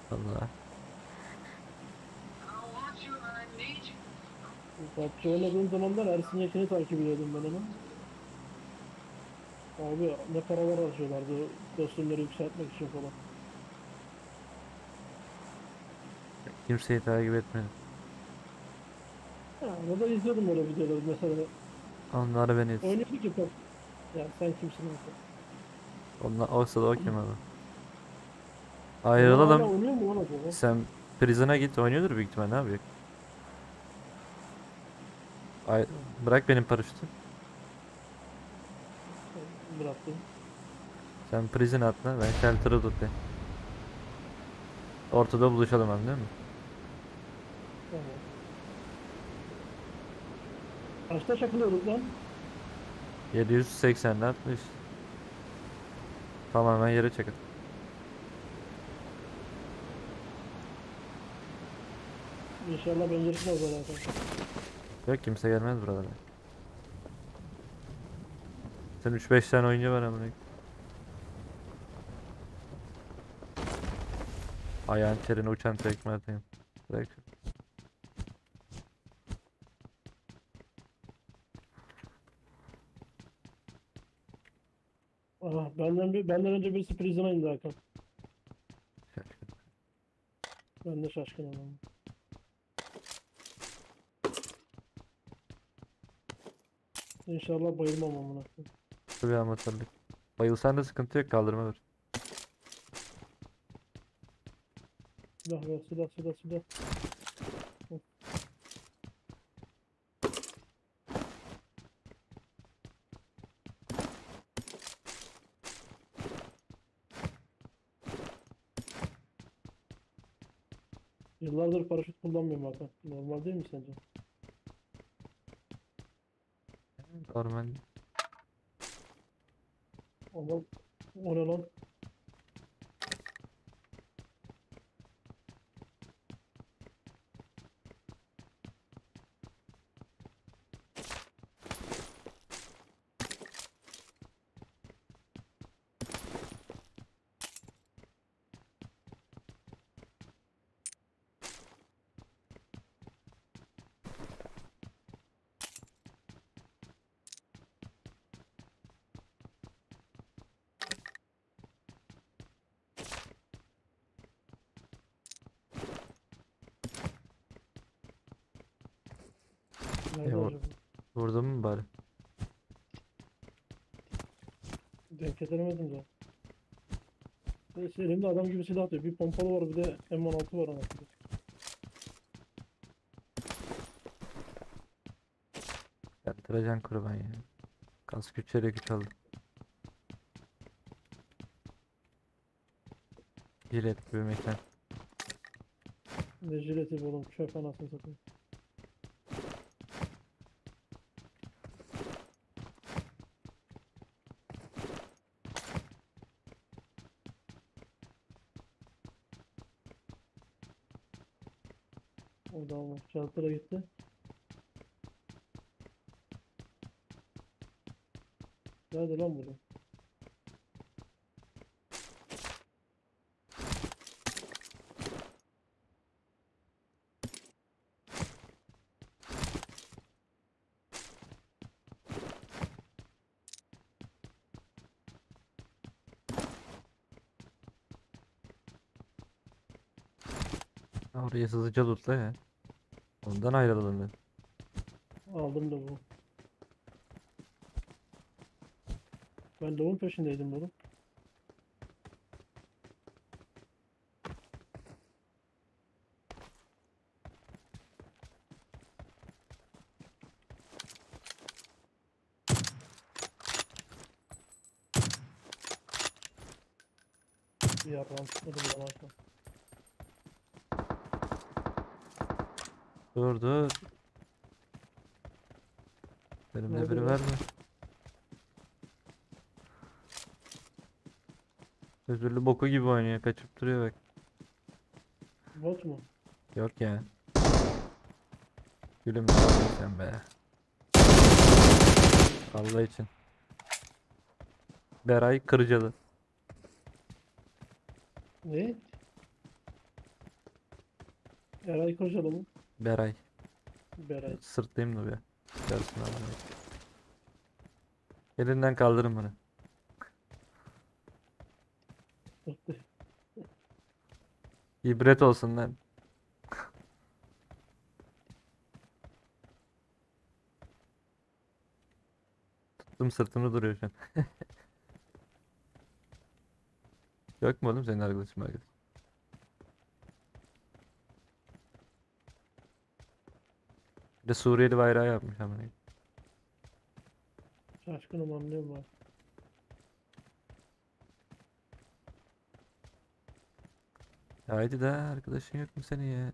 Vallahi. PUBG oynadığım zamanlar Ersin Yekin'i takip ediyordum ben onun. Abi ne paralar harcıyorlardı kostümleri yükseltmek için falan. Kimseyi takip etmedim. Ha, arada izliyordum öyle videoları. Mesela Onları beni etsin. oynuyorduk ki PUBG. Ya sen kimsin mesela? Onlar olsa da o kim abi? Onlar hala Ayrılalım. oynuyor mu lan acaba? Sen Prison'a git, oynuyordur büyük ihtimal, ne yapıyor? Bırak benim paraşütü. Bıraktım. Sen Prison atla, ben Shelter'ı tutayım. Ortada buluşalım, anlıyor musun? Tamam. Kaçta çakılıyorduk lan? 780'de atla işte. Tamamen yere çakıl. İnşallah becerikmez zaten. Yok, kimse gelmez buralara. Sen 3-5 tane oyuncu var amına. Ayağın terine uçan tekme atayım. Bırak. Aha, benden önce birisi Prison'a indi Hakan. Ben de şaşkınım. İnşallah bayılmam amına koyayım. Bir amatörlük. Bayılsan da sıkıntı yok, kaldırma var. Silah ver, silah, silah, silah. Hı. Yıllardır paraşüt kullanmıyorum Hakan. Normal değil mi sence? Normal. Ama o ne lan? E, Nerede acaba? vurdun mu bari? Denk getiremedim de. Neyse elimde adam gibi silah atıyor. Bir pompalı var bir de M16 var anasını. Yatıracaksın kurban ya. Kas güç yere güç aldı. Jilet bir mekan. Ne jileti bu oğlum çöp anasını satayım. Orada olmuş. Çantıra gitti. Nerede lan burada? Oraya hızlıca lootla ya. Ondan ayrılalım ben. Aldım da bu. Ben de peşindeydim oğlum. Bir yarram tutmadı bu zaman. Dur dur. Ne Elimde oldu biri be? var mı? Özürlü boku gibi oynuyor. Kaçıp duruyor bak. Bot mu? Yok ya. Gülüm ne yapıyorsun sen be? Allah için. Beray Kırcalı. Ne? Eray Kocalı mı? Beray. Beray. Sırtlayayım da bir. Gelsin abi. Elinden kaldırın bunu. Sırtı. İbret olsun lan. Tuttum sırtımda duruyor şu an. Yok mu oğlum senin arkadaşın arkadaş? Bir de Suriyeli bayrağı yapmış ama. Şaşkınım anlıyorum ben. Haydi de arkadaşın yok mu senin ya?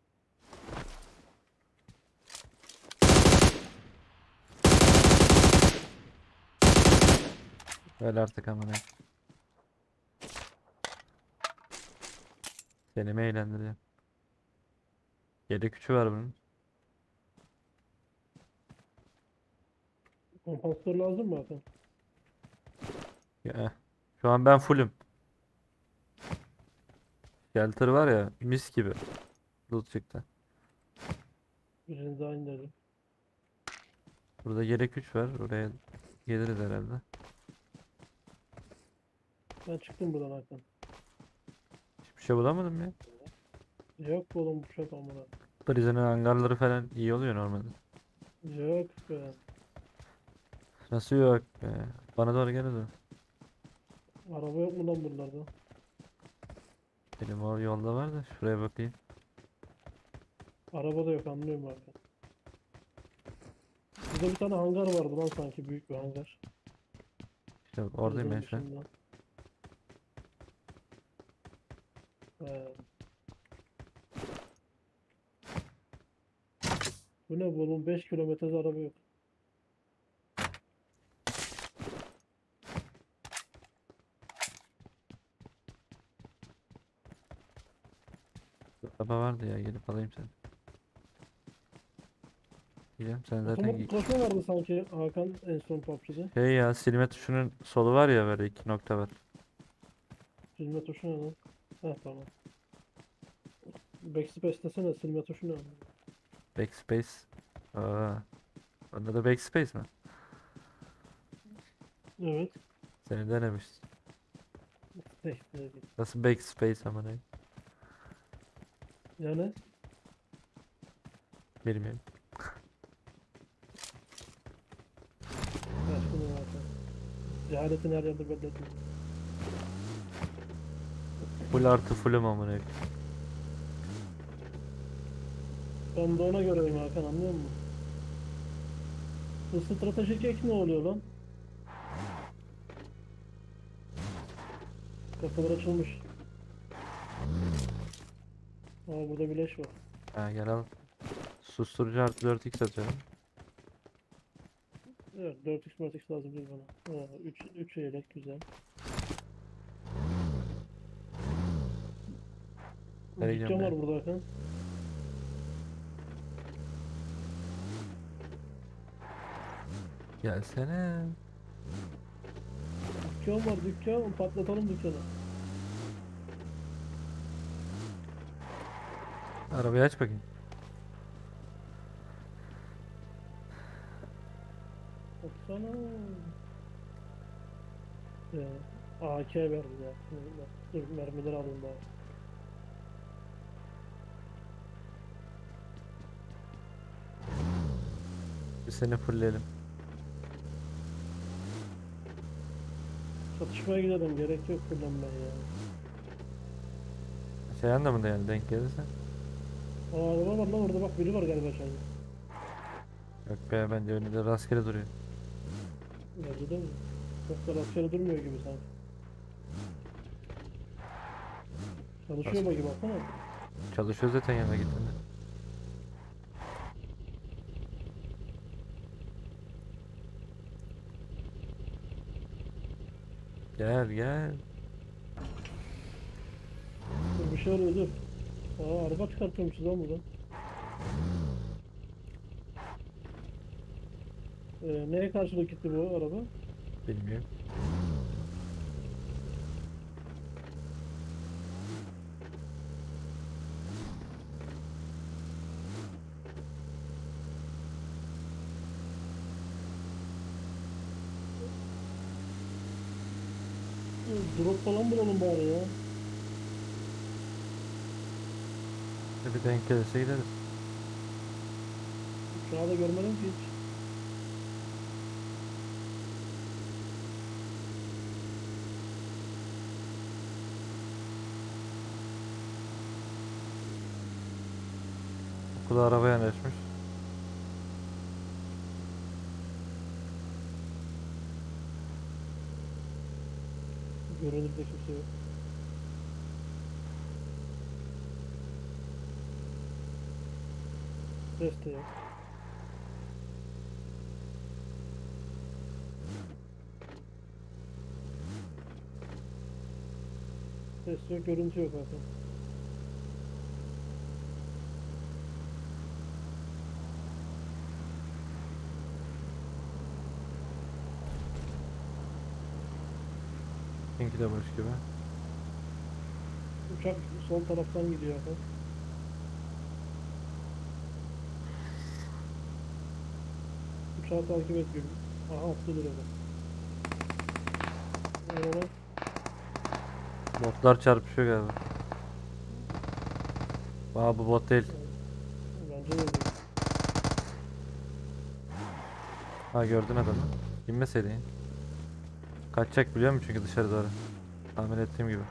Öyle artık amına. Seni mi eğlendiriyor? Yedek küçüğü var bunun. Kompansatör lazım mı Hakan? Ya, şu an ben fullüm. Shelter var ya mis gibi. Loot çıktı. Birini daha indirdim. Burada yedek güç var. Oraya geliriz herhalde. Ben çıktım buradan Hakan. Hiçbir şey bulamadım ya. Yok be oğlum bu çok amına. Prisoner hangarları falan iyi oluyor normalde. Yok be. Nasıl yok be? Bana doğru gel hadi. Araba yok mu lan buralarda? Benim o yolda var da şuraya bakayım. Araba da yok anlıyorum Hakan. Burada bir tane hangar vardı lan sanki büyük bir hangar. İşte oradayım ben Prison'ın şu an. dışında. He. Bu ne bu oğlum 5 kilometrede araba yok. Araba vardı ya gelip alayım seni. Diyeceğim sen zaten Otomatik koşma vardı sanki Hakan en son PUBG'de. şey ya silme tuşunun solu var ya böyle iki nokta var. Silme tuşu ne lan? Heh tamam. Backspace desene silme tuşu ne? Backspace. Aa, onda da backspace mi? Evet. Seni denemiş. Tekte. Nasıl backspace ama ne? Yani Bilmiyorum. şaşkınım Hakan. Cehaletini her yerde belli etme. Full artı fullüm ama ne? Ben de ona göreyim Hakan anlıyor musun? Bu stratejik ek ne oluyor lan? Kapılar açılmış. Aa burada bir leş var. Ha gel al. Susturucu artı 4x atıyorum. Evet 4x 4x lazım değil bana. Aa, 3 yelek güzel. Nereye Dükkan gidiyorum var ben? burada Hakan. Gelsene. Dükkan var dükkan. Patlatalım dükkanı. Arabayı aç bakayım. Baksana. AK verdi ya. Dur mermileri alayım bari. Bir seni fullleyelim. Çatışmaya gidelim gerek yok kullanmaya ya. Şey anlamında yani denk gelirse. Aa araba var lan orada bak biri var galiba içeride. Yok be bence önünde rastgele duruyor. Nerede değil mi? Çok da rastgele durmuyor gibi sanki. Çalışıyor bak gibi baksana. Çalışıyor zaten yanına gittiğinde. Gel gel. Dur bir şey oluyor dur. Aa araba çıkartıyormuşuz lan buradan. Neye karşılık gitti bu araba? Bilmiyorum. Drop falan bulalım bari ya. Bir denk gelirse gideriz. Uçağı da görmedim ki hiç. Okula araba yanaşmış. Görünürde kimse yok. Ses de yok. Ses yok, görüntü yok zaten. Pinki de boş gibi. Uçak sol taraftan gidiyor zaten. Uçağı takip ediyorum. Aha attı direkt. Ona Botlar çarpışıyor galiba. Aa, bu bot değil. bence de değil. Ha, gördün adamı. İnmeseydin. Kaçacak biliyor musun çünkü dışarı doğru. Tahmin ettiğim gibi.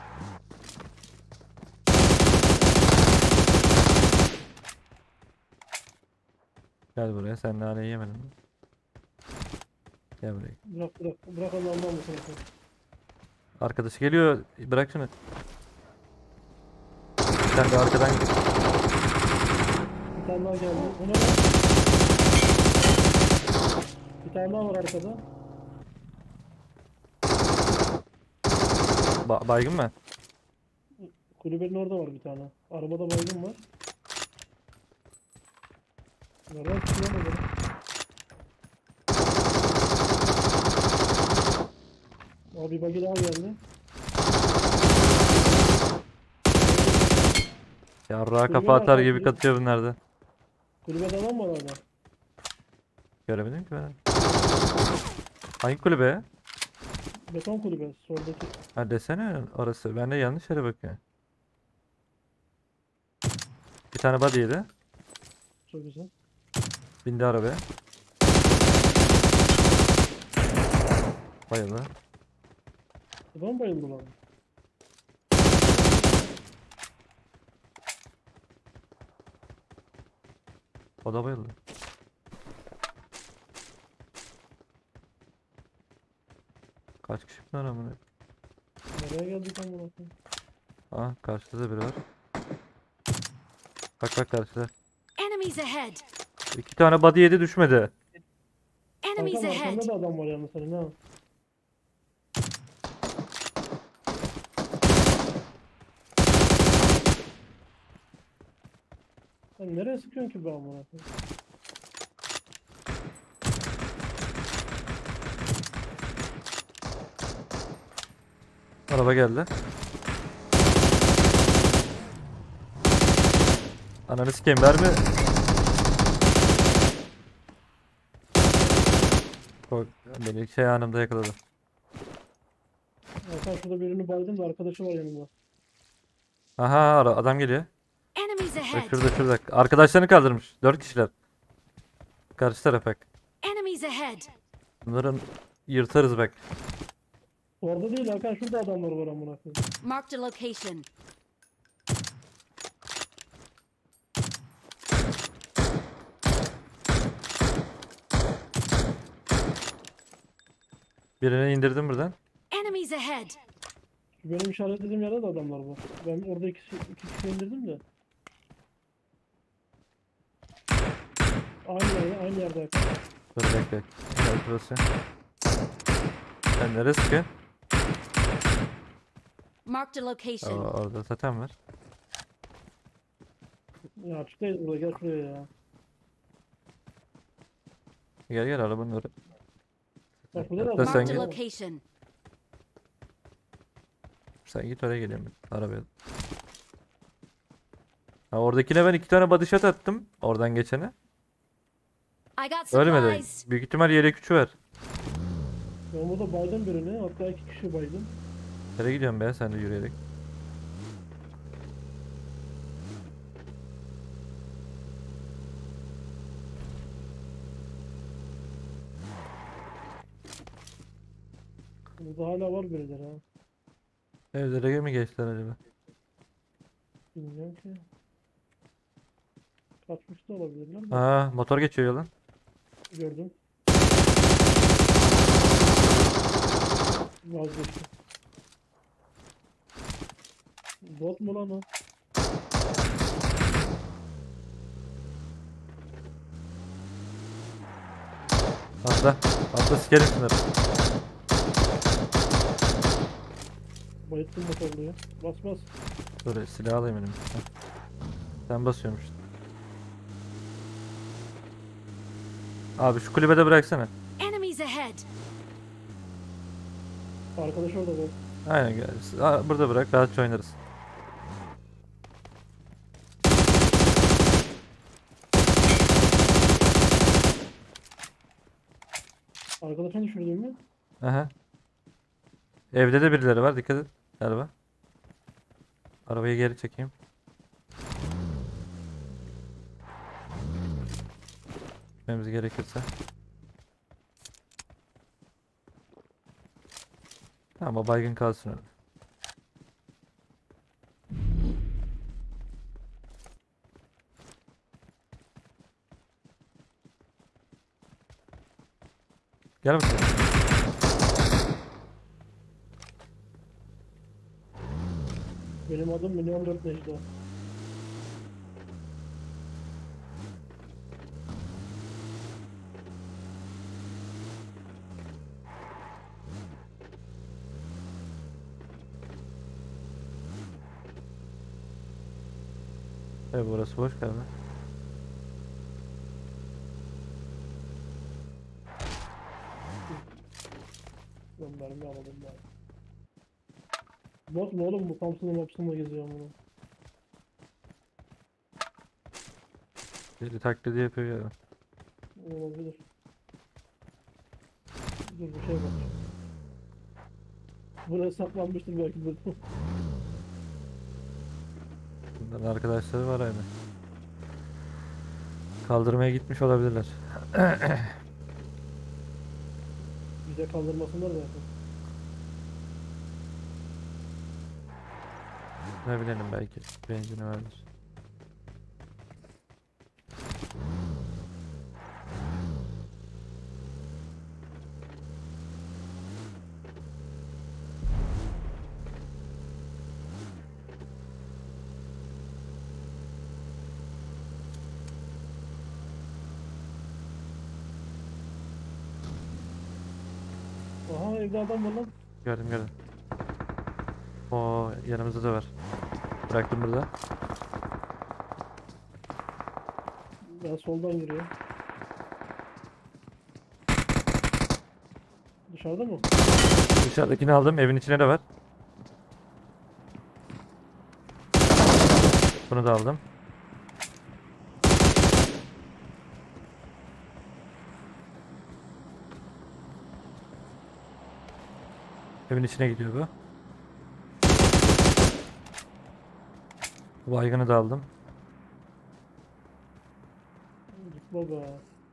Gel buraya, sen naneyi yemedin mi? Gel buraya. Bırak Allah'ından mısın sen? Arkadaşı geliyor. Bırak şunu. Sen de arkadan Bir tane daha geldi. O ne lan? Bir tane daha var arkada. baygın mı? Kulübenin orada var bir tane. Arabada baygın var. Nereden çıkıyor mu? Abi bir bagi daha geldi. Yarrağa Kulübe kafa var atar abi. gibi katıyor bunlarda. Kulübede adam var orada. Göremedim ki ben. Hangi kulübe ya? Beton kulübe. Soldaki. Ha, desene orası. Ben de yanlış yere bakıyorum. Bir tane body yedi. Çok güzel. Bindi arabaya. Bayıldı. Adam bayıldı lan. O da bayıldı. Kaç kişi bunlar amına? Nereye geldik lan bunu? Aa, karşıda da biri var. Bak bak, karşıda. Enemies ahead! İki tane body yedi, düşmedi. Enemies Kankam ahead! arkanda da adam var yalnız senin ha. Sen nereye sıkıyorsun ki bu amına koyayım? Araba geldi. Ananı sikeyim, verme. Beni şey anımda yakaladı. Hakan şurada birini baydım da arkadaşı var yanımda. Aha, adam geliyor. Enemies Bak ahead! şurada. Arkadaşlarını kaldırmış. 4 kişiler. Karşı taraf bak. Enemies ahead! Bunların yırtarız bak. Orada değil Hakan, şurada adamlar var amına koyayım. Marked a location. Birini indirdim buradan. Enemies ahead! Şu benim işaretlediğim yerde de adamlar var. Ben orada iki kişi indirdim de. Aynı yerde Hakan. Dur bekle. Gel burası. Sen neresi sıkıyorsun? Marked a location. Orada zaten var. Ya açıktayız burada, gel şuraya ya. Gel arabanın oraya. Bak burada da Hatta adam sen Marked a var. git. location. Sen git, oraya geleyim ben. Arabaya. Ha, oradakine ben 2 tane body shot attım. Oradan geçene. I got Ölmedi. supplies. Büyük ihtimal yelek 3'ü var. Ben burada baydım birini, hatta iki kişi baydım. Nereye gidiyorsun be sen de yürüyerek? Burada hala var birileri ha. Evlere mi geçtiler acaba? Bilmiyorum ki. Kaçmış da olabilirler de. Aa, motor geçiyor yolun. Gördüm. Vazgeçtim. Bot mu lan o? Atla. Atla sikerim şunları. Bayıttım motorluyu. Bas bas. Dur silah alayım elim. Heh. Sen basıyormuşsun. Abi şu kulübede bıraksana. Enemies ahead. Arkadaş orada bak. Aynen gel. Burada bırak rahatça oynarız. Arkadaşını düşürdün mü? Aha. Evde de birileri var dikkat et. Galiba. Arabayı geri çekeyim. Gitmemiz gerekirse. Tamam o baygın kalsın öyle. Gel bakalım. Benim adım Milyon 4 Necda. Evet burası boş galiba. Ben mermi almadım ben. Bot mu oğlum bu? Thompson'ın mapsında geziyor bunu. Biri taklidi yapıyor galiba. Olabilir. Dur bir şey bak. Buraya saklanmıştır belki de. Bunların arkadaşları var aynı. Kaldırmaya gitmiş olabilirler. Bize kaldırmasınlar zaten. Ne bilelim belki. Benzini vardır. Aha evde adam var lan. Gördüm gördüm. O yanımızda da var. Bıraktım burada. Ben soldan yürüyorum. Dışarıda mı? Dışarıdakini aldım. Evin içine de var. Bunu da aldım. Evin içine gidiyor bu. Bu baygını da aldım. Gitme be.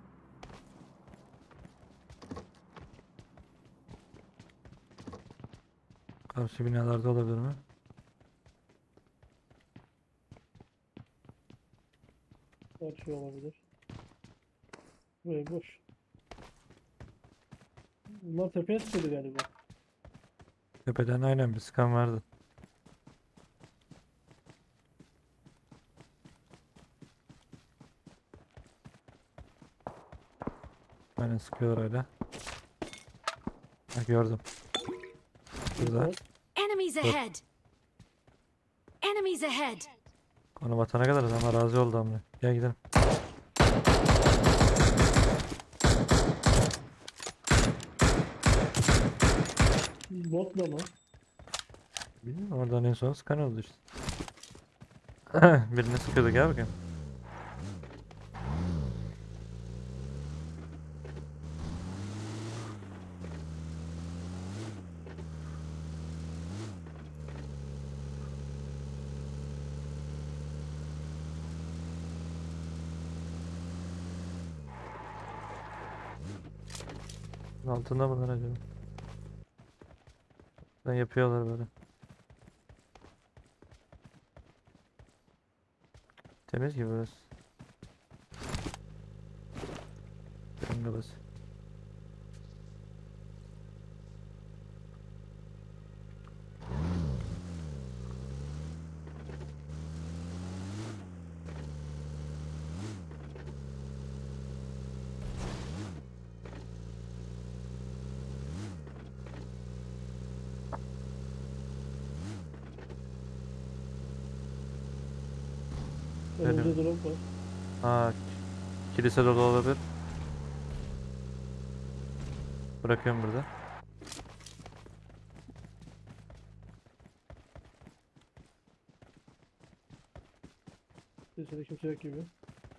Karşı binalarda olabilir mi? Her şey olabilir. Bu ev boş. Bunlar tepeye çıkıyordu galiba. Tepeden aynen bir sıkan vardı. Aynen sıkıyorlar öyle. Ha, gördüm. Burada. Enemies ahead. Enemies ahead. Konu batana kadar adam razı oldu amına. Gel gidelim. Bot da mı? Bilmiyorum oradan en son sıkan oldu işte. Birini sıkıyordu gel bakayım. Altında mılar acaba? Ne yapıyorlar böyle? Temiz gibi burası. Benim de burası. Önümüzde drop var. Aa, kilise dolu olabilir. Bırakıyorum burada. Kilisede kimse yok gibi.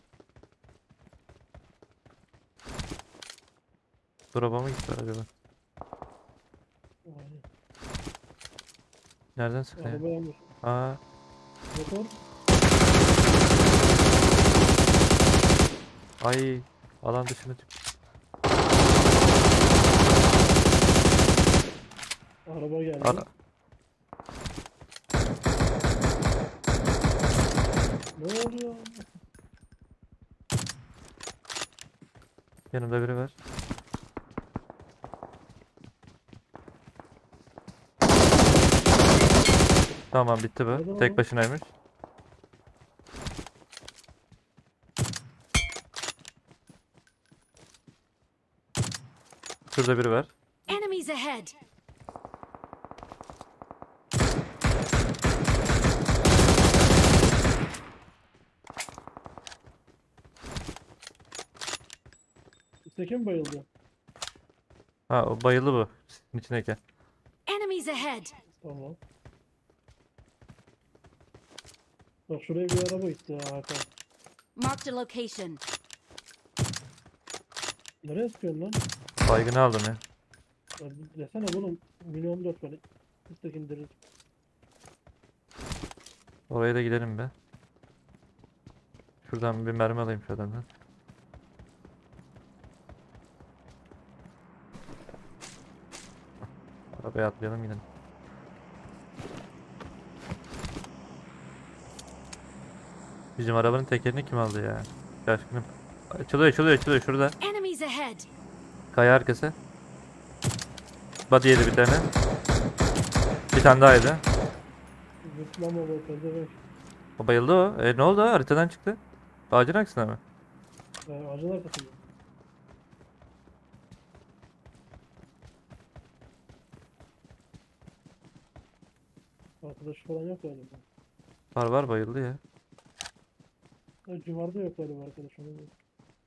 Drop'a mı gittiler acaba? Aynen. Nereden sıktı ya? Araba yanmış. Aa, Motor. ay, alan dışına çık. Araba geldi. Ara Ne oluyor? Yanımda biri var. Tamam, bitti bu. Nereden Tek aldın? başınaymış. Şurada biri var. Enemies ahead! Üstteki mi bayıldı? Ha, o bayılı bu. Sisin içindeki. Enemies ahead! Tamam. Bak şuraya bir araba gitti ya Hakan. Marked a location. Nereye sıkıyorsun lan? Baygını aldım ya. Ya desene oğlum. Milyon 4 var. Üstteki indiririz. Oraya da gidelim be. Şuradan bir mermi alayım şu adamdan. Arabaya atlayalım gidelim. Bizim arabanın tekerini kim aldı ya? Şaşkınım. Açılıyor şurada. Enemies ahead! Kaya arkası. Body yedi bir tane. Bir tane daha yedi. Zıplama bak. Pezevenk. O bayıldı o. Ne oldu? Haritadan çıktı. Ağacın aksine mi? Ağacın arkasında. Arkadaş falan yok galiba. Var bayıldı ya. Civarda yok galiba arkadaş. Onu bilmiyorum.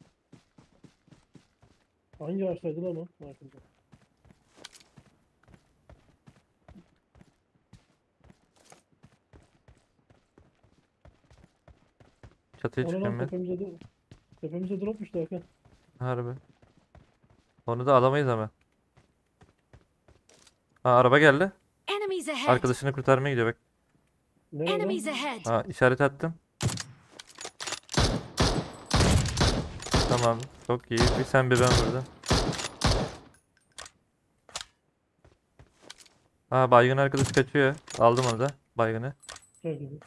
Hangi ağaçtaydı lan o? Arkada. Çatıya Ona çıkıyorum lan ben. tepemize dropmuştu Hakan. Harbi. Onu da alamayız ama. Ha, araba geldi. Enemies ahead! Arkadaşını kurtarmaya gidiyor bak. Nereye lan? Enemies ahead! Ha, işaret attım. Tamam. Çok iyi. Bir sen bir ben burada. Ha, baygın arkadaş kaçıyor. Aldım onu da. Baygını. Çok iyi.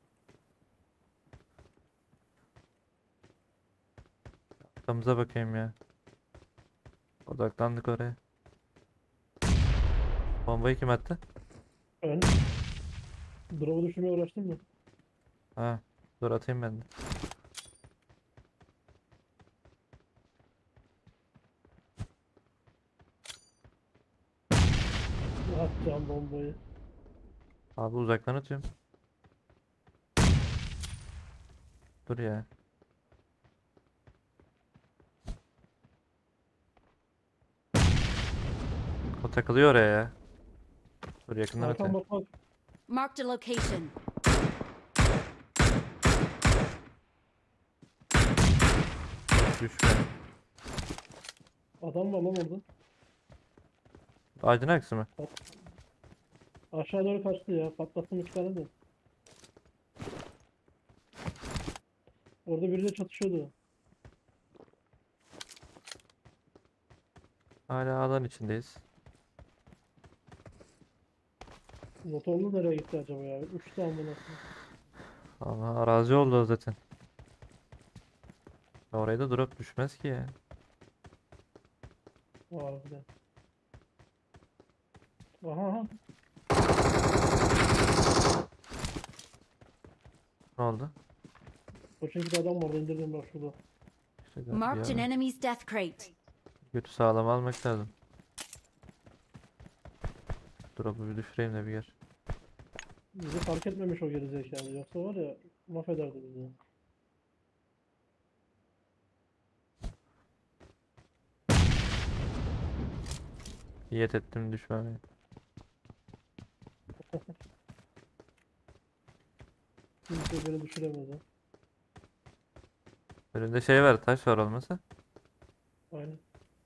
Arkamıza bakayım ya. Odaklandık oraya. Bombayı kim attı? Ben drop'u düşürmeye uğraştım mı? Ha, dur atayım ben de. Atacağım bombayı. Abi uzaktan atıyorum. Dur ya. O takılıyor oraya ya. Dur yakından Hakan atayım. bak. Marked a location. Düşme. Adam var lan orada. Ağacın aksi mi? Aşağı doğru kaçtı ya. Patlattım 2 tane de. Orada biriyle çatışıyordu. Hala alan içindeyiz. Motorlu nereye gitti acaba ya? Uçtu amına. Ama arazi oldu o zaten. Oraya da drop düşmez ki ya. Harbiden. Aha aha. Ne oldu? Koçinkide adam vardı, indirdim bak şurada. İşte Marked an ya, enemy's death crate. götü sağlam almak lazım. Drop'u bir düşüreyim de bir yer. Bizi fark etmemiş o gerizekalı. Yoksa var ya, mahvederdi bizi. Niyet ettim düşmemeye. Kimse beni düşüremez ha. Önünde şey var, taş var olmasa. Aynen.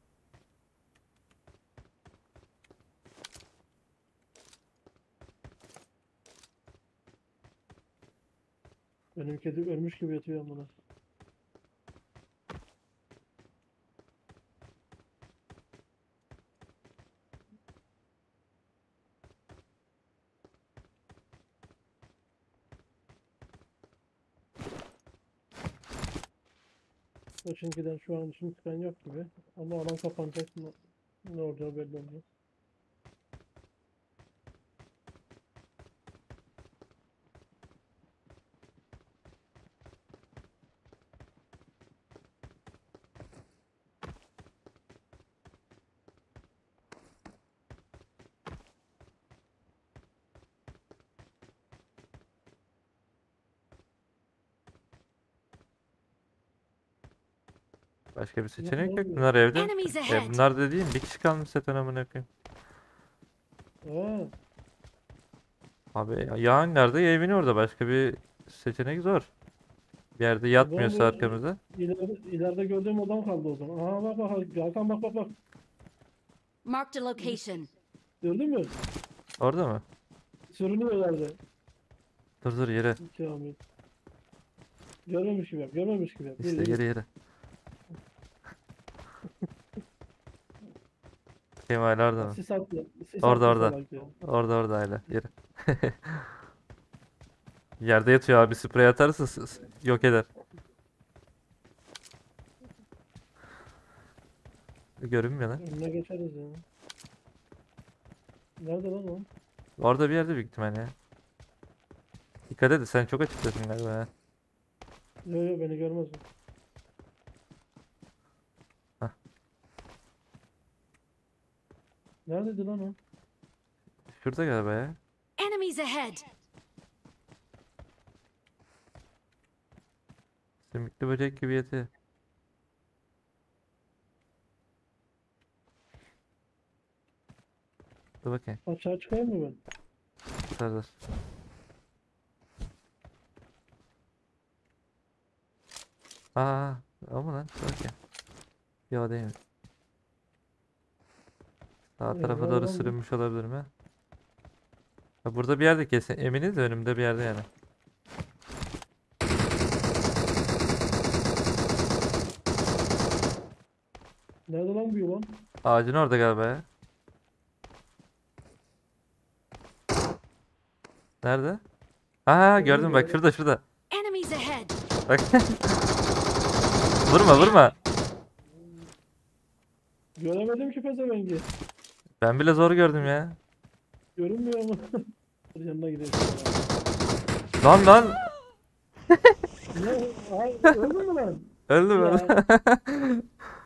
Benim kedi ölmüş gibi yatıyor amına. Koçinki'den şu an için çıkan yok gibi. Ama alan kapanacak mı? Ne olacağı belli olmaz. Başka bir ne seçenek yok. oluyor? Bunlar evde. Enemies ahead. Bunlar dediğim bir kişi kalmış zaten amına koyayım. Aa, Abi ya hangarda ya evin orada. Başka bir seçenek zor. Bir yerde yatmıyorsa bu- arkamızda. ileride gördüğüm adam kaldı o zaman. Aha bak bak Hakan, bak bak bak. Marked a location. Gördün mü? Orada mı? Sürünüyor ileride. Dur dur yere. Kamil. Görmemiş gibi yap. Görmemiş gibi yap. İşte Yürü, yere yürü. yere. Kemal orada mı? Sis attı. Sis Orada, attı orada. salak ya. Orada hala. Yere. Yerde yatıyor abi. Sprey atarsa yok eder. Görünmüyor lan. Önüne geçeriz ya. Nerede lan o? Orada bir yerde büyük ihtimal ya. Dikkat et, sen çok açıktasın galiba ha. Yo yo, beni görmez o. Hah. Neredeydi lan o? Şurada galiba ya. Enemies ahead. Sümüklü böcek gibi yatıyor. Dur bakayım. Aşağı çıkayım mı ben? Dur dur. Aa, o mu lan? Dur bakayım. Yo değil mi? Sağ tarafa nerede doğru lan bu? sürünmüş olabilir mi? Ha, burada bir yerde kesin. Eminiz de önümde bir yerde yani. Nerede lan bu yılan? Ağacın orada galiba ya. Nerede? Aa gördüm bak, şurada şurada. Enemies ahead. Bak. Vurma vurma. Göremedim ki pezevengi. Ben bile zor gördüm ya. Görünmüyor mu? Dur yanına gidelim. Lan lan. Ne? Ay, öldün mü lan? Öldüm Ya. ben.